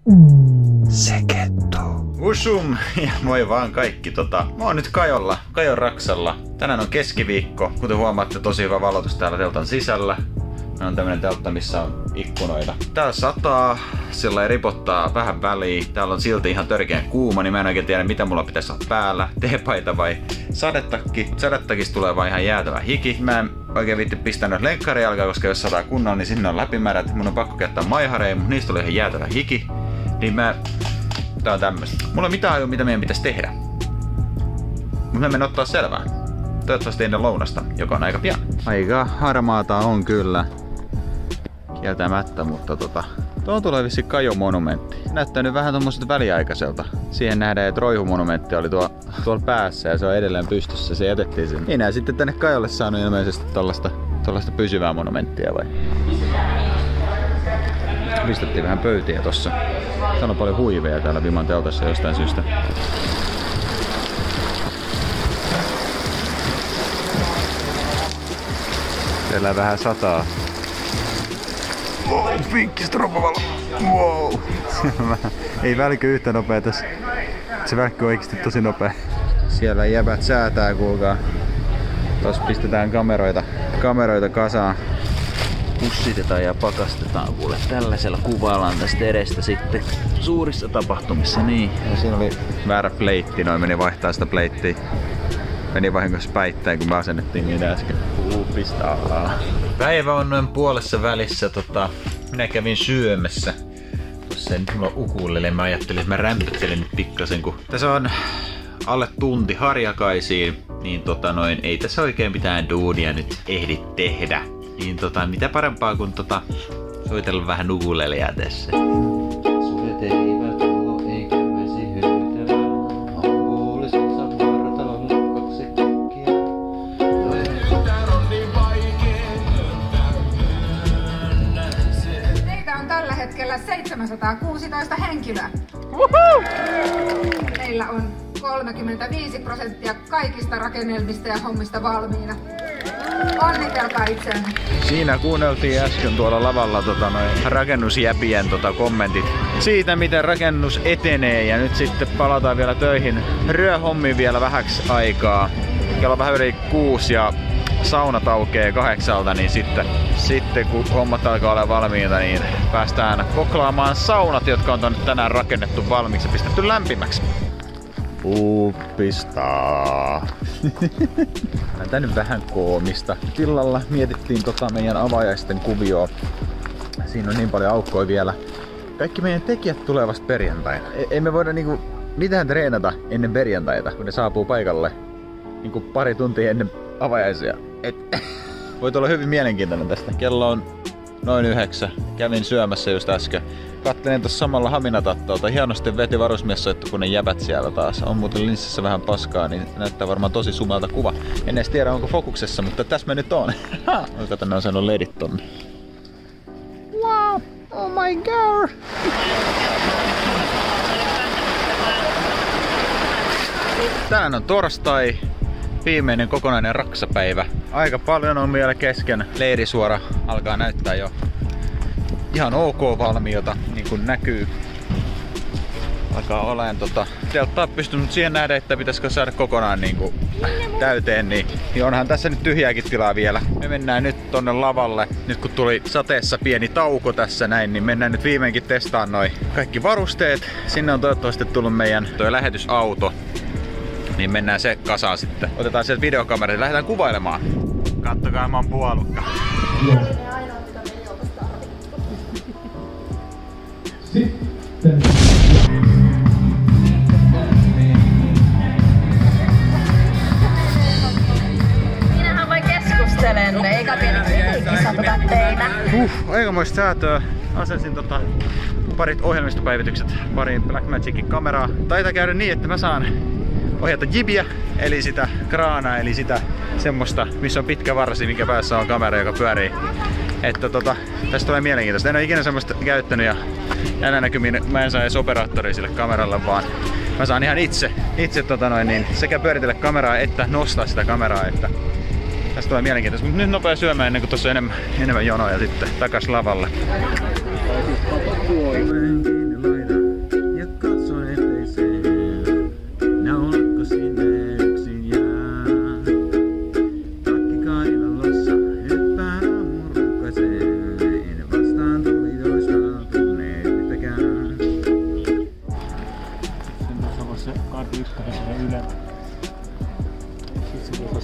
Seketto. Usum ja moi vaan kaikki. Mä oon nyt Kajon Raksalla. Tänään on keskiviikko. Kuten huomaatte, tosi hyvä valotus täällä teltan sisällä. Meillä on tämmönen teltta, missä on ikkunoita. Täällä sataa, sillä ripottaa vähän väliin. Täällä on silti ihan törkeän kuuma, niin mä en oikein tiedä mitä mulla pitäisi olla päällä. Teepaita vai sadetakki. Sadetakista tulee vaan ihan jäätävä hiki. Mä en oikein viitti pistää nyt lenkkarijalkaa, koska jos sataa kunnolla, niin sinne on läpimärät. Mun on pakko käyttää maihareja, mutta niistä tulee ihan jäätävä hiki. Niin tää on tämmöstä. Mulla ei mitään ajua, mitä meidän pitäisi tehdä. Mut mä menen ottaa selvää. Toivottavasti ennen lounasta, joka on aika pian. Aika harmaata on kyllä. Kieltämättä, mutta tuo tulee vissi Kajon monumentti. Näyttää nyt vähän tommoselta väliaikaiselta. Siihen nähdään, että Roihu-monumentti oli tuolla päässä ja se on edelleen pystyssä. Se jätettiin sinne. Ei nää sitten tänne Kajolle saanut ilmeisesti tollaista pysyvää monumenttia vai? Pistettiin vähän pöytiä tossa. Täällä on paljon huiveja täällä Viman teltassa jostain syystä. Siellä vähän sataa. Wow, pinkkistropavalo. Wow. Ei välky yhtä nopea tässä. Se välkky on oikeesti tosi nopea. Siellä jäbät säätää, kuulkaa. Tuossa pistetään kameroita kasaan. Pussitetaan ja pakastetaan kuule. Tällaisella kuvaillaan tästä edestä sitten suurissa tapahtumissa. Niin. Ja siinä oli väärä pleitti. Noin meni vaihtaa sitä pleittiä. Meni vahingossa päittäin, kun me asennettiin niitä äsken. Pistaa. Päivä on noin puolessa välissä. Minä kävin syömässä. Tuossa nyt mulla on ukulele. Mä ajattelin, että mä rämpöttelen nyt pikkasen. Kun tässä on alle tunti harjakaisiin. Niin ei tässä oikein mitään duunia nyt ehdi tehdä. Niin mitä parempaa kuin soitella vähän ukulelea tässä. Sudet eivät tuo eikä vesi hyytelä. Ampuolisensa vartalolla kaksi kukkia. Teitä on tällä hetkellä 716 henkilöä. Meillä on 35% kaikista rakennelmista ja hommista valmiina. Onnitelkaa itseänne. Siinä kuunneltiin äsken tuolla lavalla rakennusjäpien kommentit siitä, miten rakennus etenee, ja nyt sitten palataan vielä töihin. Rööhommiin vielä vähäksi aikaa. Kello on vähän yli 6 ja saunat aukeaa 8, niin sitten kun hommat alkaa olla valmiita, niin päästään koklaamaan saunat, jotka on tänään rakennettu valmiiksi ja pistetty lämpimäksi. Uppistaa. Tää nyt vähän koomista. Illalla mietittiin meidän avajaisten kuvioa. Siinä on niin paljon aukkoja vielä. Kaikki meidän tekijät tulee vasta perjantaina. Ei me voida mitään treenata ennen perjantaita, kun ne saapuu paikalle pari tuntia ennen avajaisia. Voit olla hyvin mielenkiintoinen tästä. Kello on noin 9. Kävin syömässä just äsken. Kattelin tuossa samalla Haminatattolta. Hienosti veti varusmiessoittu, kun ne jäbät siellä taas. On muuten linssissä vähän paskaa, niin näyttää varmaan tosi sumelta kuva. En edes tiedä, onko fokuksessa, mutta tässä me nyt on. Kato, ne on saanut ledit tonne. Wow! Oh my god! Tänään on torstai. Viimeinen kokonainen raksapäivä. Aika paljon on vielä kesken. Leirisuora alkaa näyttää jo ihan ok valmiota, niin kuin näkyy. Alkaa olemaan telttaa pystynyt siihen nähdä, että pitäisikö saada kokonaan täyteen, niin onhan tässä nyt tyhjääkin tilaa vielä. Me mennään nyt tonne lavalle. Nyt kun tuli sateessa pieni tauko tässä näin, niin mennään nyt viimeinkin testaan noi kaikki varusteet. Sinne on toivottavasti tullut meidän lähetysauto. Niin mennään se kasaan sitten. Otetaan sieltä videokamera ja lähdetään kuvailemaan. Kattokaa, mä oon puolukka. Sitten. Minähän vain keskustelen, eikä pieni kritiikki satota teitä. Aikamoista säätöä. Asensin parit ohjelmistopäivitykset pariin Blackmagicin kameraa. Taitaa käydä niin, että mä saan ohjata jibiä, eli sitä kraanaa, eli sitä semmoista, missä on pitkä varsi, mikä päässä on kamera, joka pyörii. Että tästä tulee mielenkiintoista. En ole ikinä semmoista käyttänyt ja näillä näkymin mä en saa edes operaattoria sille kameralle, vaan mä saan ihan itse sekä pyöritellä kameraa että nostaa sitä kameraa, että tästä tulee mielenkiintoista. Mutta nyt nopea syömään ennen kuin tuossa on enemmän jonoja sitten takas lavalle.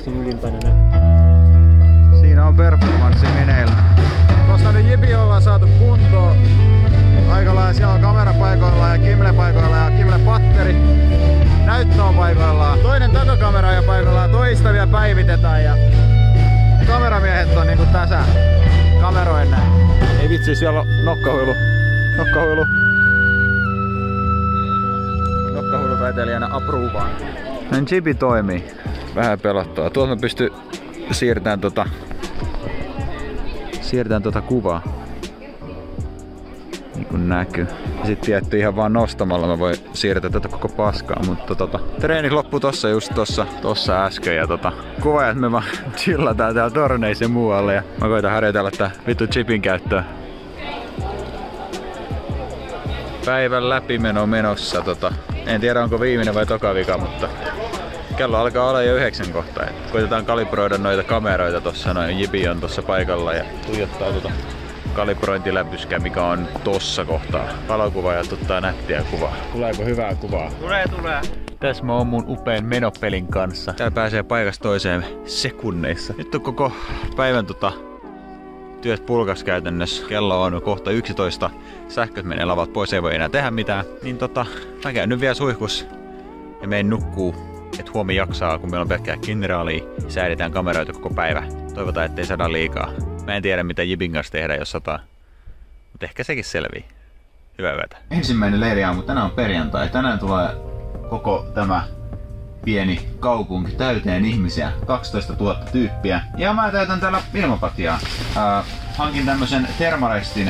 tuossa ylimpänä. Siinä on performanssi meneillä. Tuossa nyt jipi ollaan saatu kuntoon. Aika lailla siellä on kamera paikoillaan ja Kimle paikoillaan ja Kimle patteri. Näyttö on paikoillaan. Toinen takakamera on jo paikoillaan. Toista vielä päivitetään ja kameramiehet on niinku tässä kameroin näin. Ei vitsi, siellä on nokkahuilu. Nokkahuilutaiteilijana approovaan. Näin jipi toimii. Vähän pelottaa. Tuolta mä pystyn siirtämään kuvaa. Niin kuin näkyy. Ja sit tietty ihan vaan nostamalla mä voin siirtää tätä koko paskaa, mutta treeni loppui tossa just tossa äsken ja kuvaajat me vaan chillataan täällä torneissa ja muualle ja mä koitan harjoitella tää vittu chipin käyttöä. Päivän läpimeno menossa en tiedä onko viimeinen vai toka vika, mutta kello alkaa olla jo 9 kohtaa. Koitetaan kalibroida noita kameroita tossa noin. Jipi on tossa paikalla ja tuijottaa kalibrointiläpyskää, mikä on tossa kohtaa. Valokuvaajat ottaa nättiä kuvaa. Tuleeko hyvää kuvaa? Tulee. Tässä mä oon mun upean menopelin kanssa. Täällä pääsee paikasta toiseen sekunneissa. Nyt on koko päivän työt pulkas käytännössä. Kello on kohta 11. Sähköt menee lavat pois, ei voi enää tehdä mitään. Niin mä käyn nyt vielä suihkus ja menen nukkuu. Et huomi jaksaa, kun meillä on pelkkää generaalia. Säädetään kameroita koko päivä. Toivotaan, ettei sada liikaa. Mä en tiedä mitä jipin kanssa tehdään, jos sataa. Mutta ehkä sekin selvii. Hyvää yötä. Ensimmäinen leiriaamu. Tänään on perjantai. Tänään tulee koko tämä pieni kaupunki täyteen ihmisiä. 12 000 tyyppiä. Ja mä täytän täällä ilmapatjaa. Hankin tämmösen Thermarestin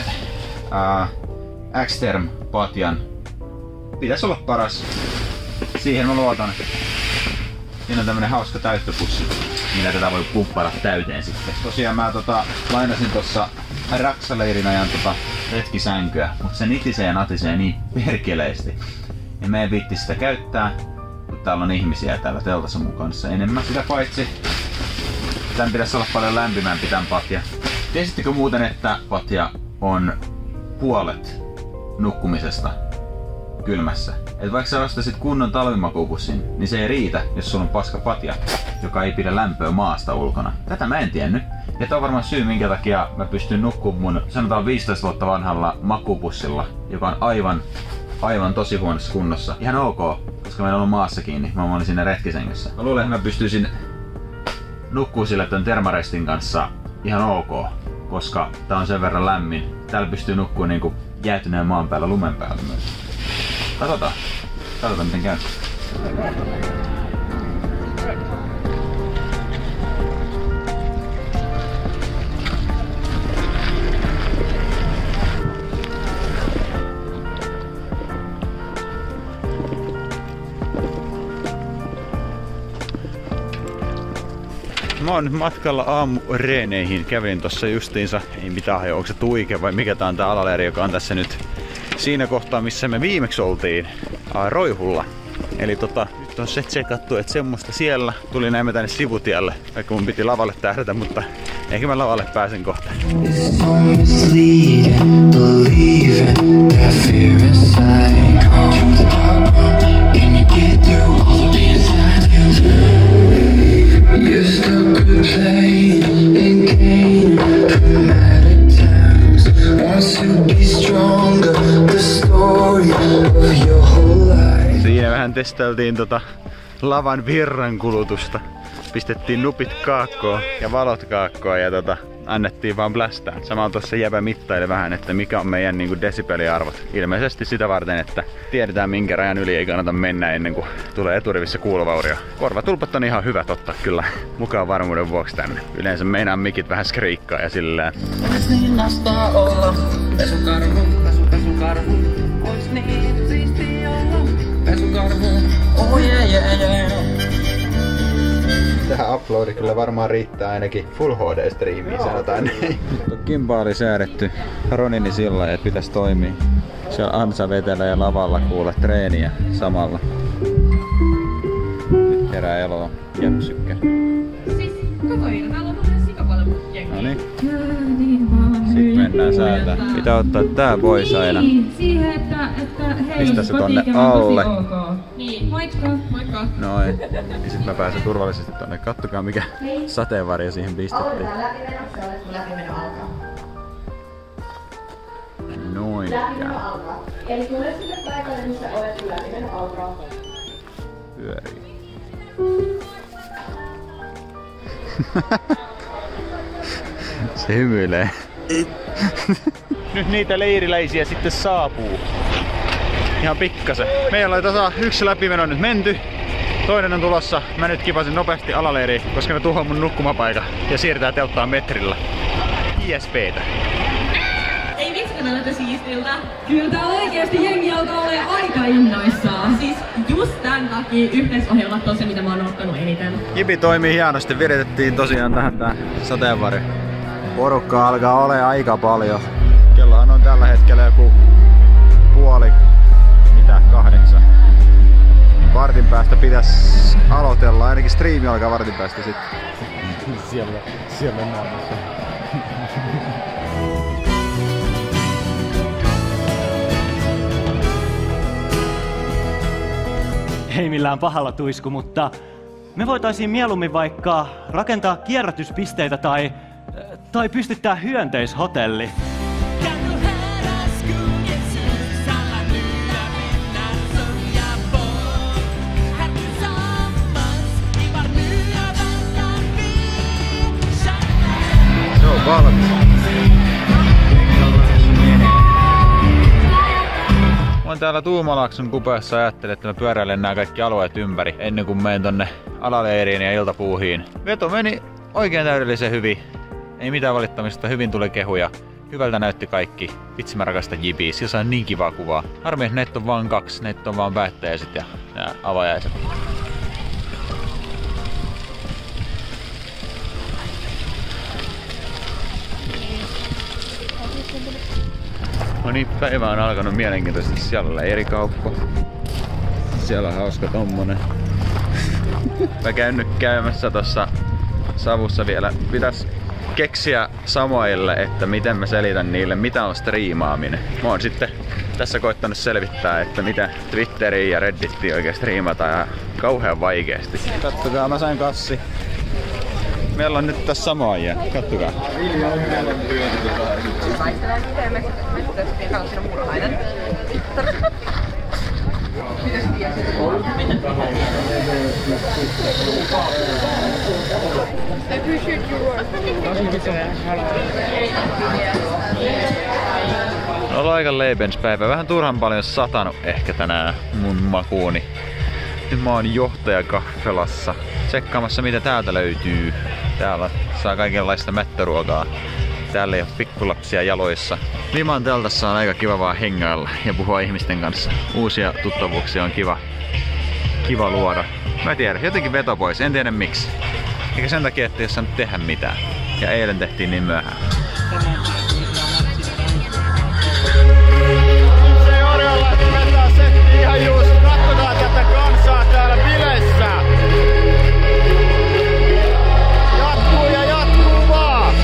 X-Term patjan. Pitäisi olla paras. Siihen mä luotan. Siinä on tämmönen hauska täyttöpussi, millä tätä voi pumppailla täyteen sitten. Tosiaan mä lainasin tossa Raksaleirin ajan retkisänkyä, mutta se nitisee ja natisee niin perkeleesti. Ja me ei viitti sitä käyttää, kun täällä on ihmisiä täällä teltassa mun kanssa enemmän. Sitä paitsi tän pitäisi olla paljon lämpimämpi tän patja. Tiesittekö muuten, että patja on puolet nukkumisesta kylmässä? Et vaikka sä ostasit kunnon talvimakupussin, niin se ei riitä, jos sulla on paska patja, joka ei pidä lämpöä maasta ulkona. Tätä mä en tiennyt. Ja tää on varmaan syy, minkä takia mä pystyn nukkumaan mun, sanotaan 15 vuotta vanhalla makupussilla, joka on aivan tosi huonossa kunnossa. Ihan ok, koska mä en ollut maassa kiinni. Mä olin siinä retkisängyssä. Mä luulen, että mä pystyisin nukkuu sille tän Thermarestin kanssa ihan ok, koska tää on sen verran lämmin. Täällä pystyy nukkuu niinku jäätyneen maan päällä lumen päällä myös. Katsotaan miten käy. Mä oon nyt matkalla aamureeneihin. Kävin tossa justiinsa, ei mitään hajoa, onko se Tuike vai mikä tää on tää alaleiri, joka on tässä nyt siinä kohtaa, missä me viimeksi oltiin Roihulla. Eli nyt on se tsekattu, että semmoista siellä. Tuli näin tänne sivutielle, vaikka mun piti lavalle tähdätä, mutta ehkä mä lavalle pääsen kohta. Siinä vähän testailtiin lavan virrankulutusta. Pistettiin nupit kaakkoon ja valot kaakkoon ja annettiin vaan blästää. Samalla tuossa jäbä mittaili vähän, että mikä on meidän desibeliarvot. Ilmeisesti sitä varten, että tiedetään minkä rajan yli ei kannata mennä ennen kuin tulee eturivissä kuulovaurio. Korvatulpat on ihan hyvät ottaa kyllä mukaan varmuuden vuoksi tänne. Yleensä meinaa mikit vähän skriikkaa ja sillään. Ois niin nastaa olla pesukarhu, pesukarhu. Ois niin siistiä olla pesukarhu. Oh yeah. Tähän uploadi kyllä varmaan riittää ainakin Full HD-striimiin, sanotaan näin. Kimpa säädetty Ronini sillä, että pitäisi toimia. Siellä Ansa vetelee ja lavalla kuule treeniä samalla. Nyt herää eloa jäpsykkä. Siis koko ilta täällä on vähän sikapalvelu jengiä. Noniin. Mennään säätään. Pitää ottaa tää pois aina. Siihen, että hei, pistä se tonne alle. Niin, moikka. Moikka. Noin. Ja sit mä pääsen turvallisesti tonne. Kattokaa mikä sateenvarjo siihen pistettiin. Noin. Eli tule sille paikalle, missä olet, kun läpimeno alkaa. Pyörii. Se hymyilee. Nyt niitä leiriläisiä sitten saapuu. Ihan pikkasen. Meillä oli tasa yksi läpimeno nyt menty. Toinen on tulossa. Mä nyt kipasin nopeasti alaleiriin, koska ne tuhoaa mun nukkumapaikan ja siirtää telttaa metrillä. ISPtä. Ei vitsi, kun näytä siistiltä. Kyllä tää oikeesti jengi alkaa olla aika innoissaan. Siis just tän takia yhteisohjelmat on se, mitä mä oon ottanut eniten. Jibi toimii hienosti. Viritettiin tosiaan tähän tää sateenvarjo. Porukkaa alkaa olemaan aika paljon. Kellohan on tällä hetkellä joku 7:30. Vartin päästä pitäisi aloitella. Ainakin striimi alkaa vartin päästä sitten. Siellä mennään. Ei millään pahalla tuisku, mutta me voitaisiin mieluummin vaikka rakentaa kierrätyspisteitä tai pystyttää hyönteishotelli. Se on valmis. Mä oon täällä Tuumalaakson kupeessa ja ajattelin, että mä pyöräilen nämä kaikki alueet ympäri ennen kuin menen tonne alaleiriin ja iltapuuhiin. Veto meni oikein täydellisen hyvin. Ei mitään valittamista, hyvin tuli kehuja. Hyvältä näytti kaikki. Vitsi mä rakastan Jibiä, siellä saa niin kivaa kuvaa. Harmi, että näitä on vaan 2, näitä on vaan päättäjäiset ja avajaiset. No niin, päivä on alkanut mielenkiintoisesti. Siellä on leirikauppa. Siellä on hauska tommonen. Mä käyn nyt käymässä tossa Savussa vielä. Pitäis keksiä Samoille, että miten mä selitän niille, mitä on striimaaminen. Mä oon sitten tässä koittanut selvittää, että mitä Twitteriin ja Reddittiin oikein striimataan ja kauhean vaikeasti. Kattokaa, mä sain kassi. Meillä on nyt tässä Samoja. Kattokaa. On aika Lebenspäivä. Vähän turhan paljon satanut ehkä tänään mun makuuni. Nyt mä oon johtajakahvelassa tsekkaamassa mitä täältä löytyy. Täällä saa kaikenlaista mättöruokaa. Täällä ei oo pikkulapsia jaloissa. Liman teltassa on aika kiva vaan hengailla ja puhua ihmisten kanssa. Uusia tuttavuuksia on kiva luoda. Mä tiedän, jotenkin veto pois, en tiedä miksi. Eikä sen takia, että ei oo saanut tehdä mitään. Ja eilen tehtiin niin myöhään. Se orjalaiset vetää setti ihan just. Katsotaan tätä kansaa täällä bileissä. Jatkuu ja jatkuu vaan.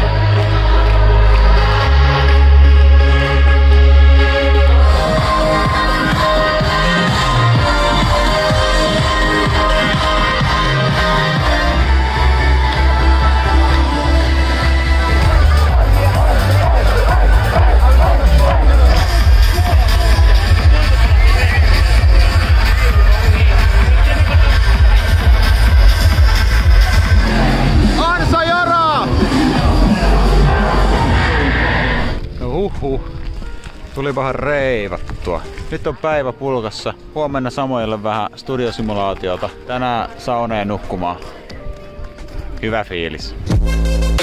Tulipahan reivattua. Nyt on päivä pulkassa. Huomenna Samoille vähän studiosimulaatiota. Tänään sauneen nukkumaan. Hyvä fiilis.